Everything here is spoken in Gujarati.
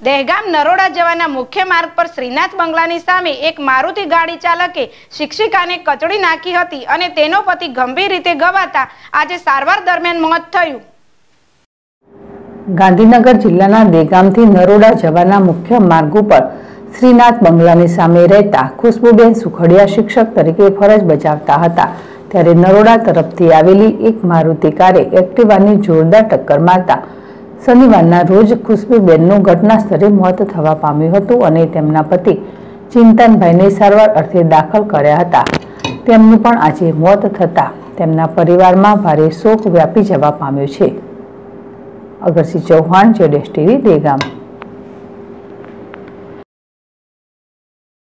દહેગામ નરોડા જવાના મુખ્ય માર્ગ પર શ્રીનાથ બંગલાની સામે એક મારુતિ ગાડી ચાલકે શિક્ષિકાને કચડી નાખી હતી અને તેનો પતિ ગંભીર રીતે ઘવાતા આજે સારવાર દરમિયાન મોત થયું। ગાંધીનગર જિલ્લાના દહેગામથી નરોડા જવાના મુખ્ય માર્ગ ઉપર શ્રીનાથ બંગલાની સામે રહેતા ખુશ્બુબેન સુખડિયા શિક્ષક તરીકે ફરજ બજાવતા હતા, ત્યારે નરોડા તરફથી આવેલી એક મારુતિ કારે એક્ટિવાની જોરદાર ટક્કર મારતા શનિવારના રોજ ખુશ્બુબેનનું ઘટના સ્થળે મોત થવા પામ્યું હતું અને તેમના પતિ ચિંતનભાઈને સારવાર અર્થે દાખલ કર્યા હતા। તેમનું પણ આજે મોત થતા તેમના પરિવારમાં ભારે શોક વ્યાપી જવા પામ્યો છે। અગરસિંહ ચૌહાણ, ZSTV, દહેગામ।